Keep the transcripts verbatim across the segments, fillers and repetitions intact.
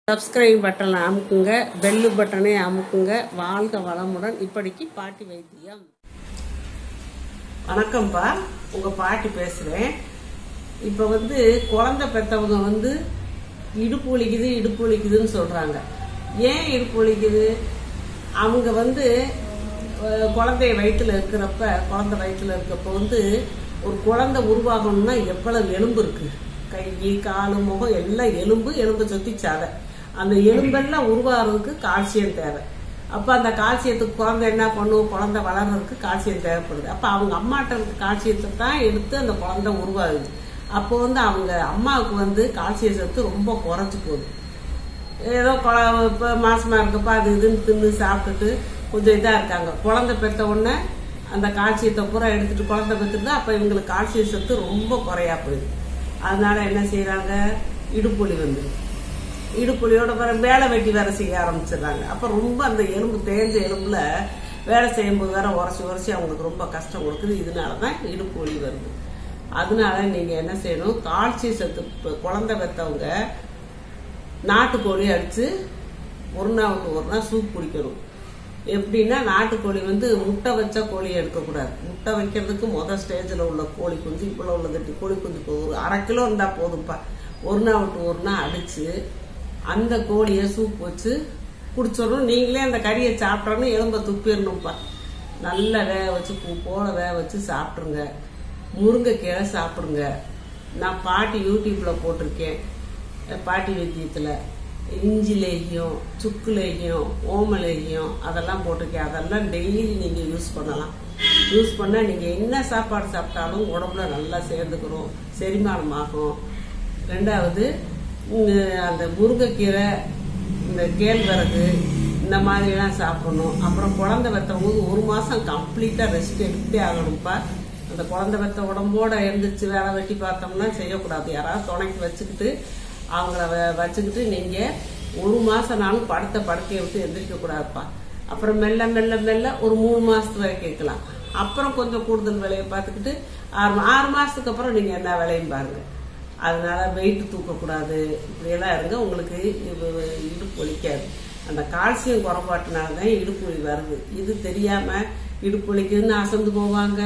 Subscribe button அமுக்குங்க, bell button அமுக்குங்க, வாழ்க வளமுடன். இப்படிக்கு பாட்டி வைத்தியம். வணக்கம்ப்பா, உங்க பாட்டி பேசுறேன். இப்ப வந்து குழந்தை பெத்தவங்க வந்து இடுப்பு வலிக்குது இடுப்பு வலிக்குதுன்னு சொல்றாங்க. ஏன் இடுப்பு வலிக்குது? அவங்க வந்து குழந்தை வயிற்றுல இருக்கிறப்ப குழந்தை வயிற்றுல இருக்கப்ப வந்து ஒரு குழந்தை உருவாகணும்னா எவ்வளவு எலும்பு இருக்கு, கை காலு முகம் எல்லாம் எலும்பு எலும்பு சுத்தி சாதை. அந்த எலும்பெல்லாம் உருவாகிறதுக்கு கால்சியம் தேவை. அப்ப அந்த கால்சியத்துக்கு குழந்தை என்ன பண்ணும், குழந்தை வளர்றதுக்கு கால்சியம் தேவைப்படுது. அப்ப அவங்க அம்மாட்ட கால்சியத்தை தான் எடுத்து அந்த குழந்தை உருவாகுது. அப்போ வந்து அவங்க அம்மாவுக்கு வந்து கால்சிய சத்து ரொம்ப குறைஞ்சு போகுது. ஏதோ இப்போ மாசமா இருக்கப்ப அது இதுன்னு தின்னு சாப்பிட்டுட்டு கொஞ்சம் இதா இருக்காங்க. குழந்தை பெற்ற உடனே அந்த கால்சியத்தை பூரா எடுத்துட்டு குழந்தை பெற்றுட்டு அப்ப இவங்களுக்கு கால்சிய சத்து ரொம்ப குறையா போயிடுது. அதனால என்ன செய்யறாங்க, இடுப்புலி வந்துடும். இடுப்புலியோட வேற வேலை வெட்டி வேற செய்ய ஆரம்பிச்சிடுறாங்க. அப்ப ரொம்ப அந்த எலும்பு தேஞ்ச எலும்புல வேலை செய்யும்போது வேற உரைச்சி உரைச்சி அவங்களுக்கு ரொம்ப கஷ்டம் கொடுக்குது. இதனாலதான் இடுப்பு வலி வருது. அதனால நீங்க என்ன செய்யணும், கால்சிய சத்து குழந்தை பெற்றவங்க நாட்டுக்கோழி அடிச்சு ஒரு நாள் விட்டு ஒரு நாள் சூப் குடிக்கணும். எப்படின்னா, நாட்டுக்கோழி வந்து முட்டை வச்ச கோழி எடுக்கக்கூடாது. முட்டை வைக்கிறதுக்கு முதல் ஸ்டேஜில் உள்ள கோழி குஞ்சு இவ்வளோ உள்ள கட்டி கோழி குஞ்சு ஒரு அரை கிலோ இருந்தா போதும்ப்பா. ஒரு நாள் விட்டு ஒரு நாள் அடிச்சு அந்த கோழியை சூப் வச்சு குடிச்சிடணும். நீங்களே அந்த கறியை சாப்பிட்டோன்னு எலும்ப துப்பிடணும்ப்பா. நல்லா வேக வச்சு பூ போல வேக வச்சு சாப்பிட்ருங்க. முருங்கைக்கீரை சாப்பிடுங்க. நான் பாட்டி யூடியூப்ல போட்டிருக்கேன். பாட்டி வைத்தியத்துல இஞ்சி லேகியம், சுக்கு லேகியம், ஓம லேகியம் அதெல்லாம் போட்டிருக்கேன். அதெல்லாம் டெய்லி நீங்க யூஸ் பண்ணலாம். யூஸ் பண்ணா நீங்க என்ன சாப்பாடு சாப்பிட்டாலும் உடம்புல நல்லா சேர்ந்துக்கிறோம், செரிமானம் ஆகும். ரெண்டாவது அந்த முருங்கைக்கீரை, இந்த கேழ்வரகு இந்த மாதிரி எல்லாம் சாப்பிடணும். அப்புறம் குழந்தை பெற்றவங்க ஒரு மாசம் கம்ப்ளீட்டா ரெஸ்ட் எடுத்தே ஆகணும்ப்பா. அந்த குழந்தை பெற்ற உடம்போட எழுந்திரிச்சு வேலை வெட்டி பார்த்தோம்னா செய்யக்கூடாது. யாராவது துணைக்கு வச்சுக்கிட்டு அவங்கள வச்சுக்கிட்டு நீங்க ஒரு மாசம் நாளும் படுத்த படுக்கையை விட்டு எந்திரிக்க கூடாதுப்பா. அப்புறம் மெல்ல மெல்ல மெல்ல ஒரு மூணு மாசத்து வரை கேட்கலாம். அப்புறம் கொஞ்சம் கூடுதல் வேலையை பார்த்துக்கிட்டு ஆறு ஆறு மாசத்துக்கு அப்புறம் நீங்க என்ன வேலையும் பாருங்க. அதனால வெயிட் தூக்கக்கூடாது. இப்படியெல்லாம் இருங்க, உங்களுக்கு இடுப்பு வலிக்காது. அந்த கால்சியம் குறைபாட்டினாலதான் இடுப்பு வலி வருது. இது தெரியாம இடுப்பு வலிக்குதுன்னு அசந்து போவாங்க.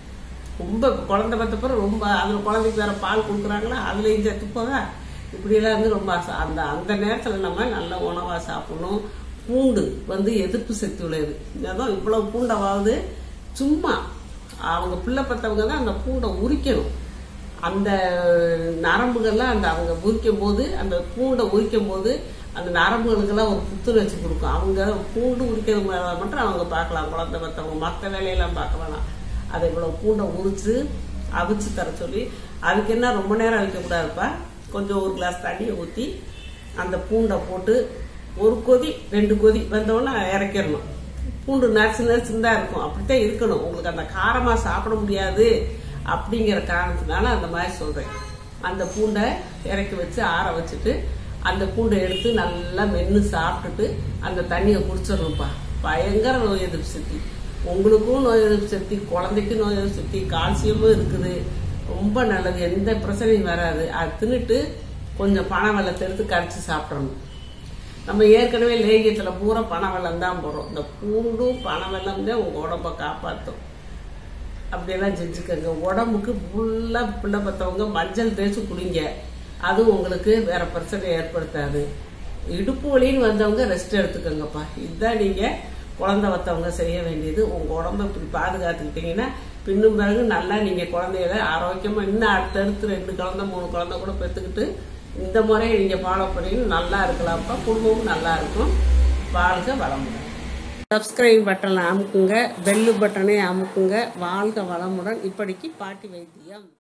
ரொம்ப குழந்தை பத்தப்பறம் ரொம்ப அதுல குழந்தைக்கு வேற பால் கொடுக்குறாங்களா, அதுலயும் சேர்த்து போதா. இப்படியெல்லாம் வந்து ரொம்ப அந்த அந்த நேரத்துல நம்ம நல்ல உணவா சாப்பிடணும். பூண்டு வந்து எதிர்ப்பு சக்தி உள்ளது. அதான் இவ்வளவு பூண்டாவது சும்மா அவங்க பிள்ளை பத்தவங்க தான் அந்த பூண்டை உரிக்கணும். அந்த நரம்புகள்லாம் அந்த அவங்க உரிக்கும் போது, அந்த பூண்டை உரிக்கும் போது அந்த நரம்புகளுக்கெல்லாம் ஒரு புத்துணர்ச்சி கொடுக்கும். அவங்க பூண்டு உரிக்கிறது மட்டும் அவங்க பார்க்கலாம். குழந்தை பத்தவங்க மற்ற வேலையெல்லாம் பார்க்க வேணாம். அதை இவ்வளவு பூண்டை உரிச்சு அவிச்சு தர சொல்லி, அதுக்கு என்ன ரொம்ப நேரம் வைக்கக்கூடாதுப்பா. கொஞ்சம் ஒரு கிளாஸ் தண்ணியை ஊற்றி அந்த பூண்டை போட்டு ஒரு கொதி ரெண்டு கொதி வந்தோடனே இறக்கிடணும். பூண்டு நரிச்சு நரிச்சு தான் இருக்கும். அப்படித்தான் இருக்கணும். உங்களுக்கு அந்த காரமா சாப்பிட முடியாது அப்படிங்கிற காரணத்தினால அந்த மாதிரி சொல்றேன். அந்த பூண்டை இறக்கி வச்சு ஆற வச்சுட்டு அந்த பூண்டை எடுத்து நல்லா மென்னு சாப்பிட்டுட்டு அந்த தண்ணியை குடிச்சிடணும்ப்பா. பயங்கர நோய் எதிர்ப்பு சக்தி. உங்களுக்கும் நோய் எதிர்ப்பு சக்தி, குழந்தைக்கும் நோய் எதிர்ப்பு சக்தி, கால்சியமும் இருக்குது. ரொம்ப நல்லது, எந்த பிரச்சனையும் வராது. அது தின்னுட்டு கொஞ்சம் பனை வெள்ளத்தை எடுத்து கரைச்சி சாப்பிடணும். நம்ம ஏற்கனவே லேகியத்துல பூரா பனை வெள்ளம் தான் போடுறோம். இந்த பூண்டும் பனை வெள்ளம் தான் உங்க உடம்ப காப்பாற்றும். அப்படியெல்லாம் செஞ்சுக்கோங்க. உடம்புக்கு ஃபுல்லா பிள்ளை பத்தவங்க மஞ்சள் தேய்ச்சி குடிங்க. அது உங்களுக்கு வேற பிரச்சனை ஏற்படுத்தாது. இடுப்பு வலின்னு வந்தவங்க ரெஸ்ட் எடுத்துக்கோங்கப்பா. இதுதான் நீங்க குழந்தை வத்தவங்க செய்ய வேண்டியது. உங்க உடம்ப இப்படி பாதுகாத்துக்கிட்டீங்கன்னா பின்னும் பிறகு நல்லா நீங்க குழந்தைகளை ஆரோக்கியமா இன்னும் அடுத்தடுத்து ரெண்டு குழந்தை மூணு குழந்தை கூட பெற்றுக்கிட்டு இந்த முறையை நீங்க ஃபாலோ பண்ணி நல்லா இருக்கலாம்ப்பா. குடும்பமும் நல்லா இருக்கும். வாழ்க வளமுடன். சப்ஸ்கிரைப் பட்டன் அமுக்குங்க, பெல் பட்டனை அமுக்குங்க. வாழ்க வளமுடன். இப்படிக்கு பாட்டி வைத்தியம்.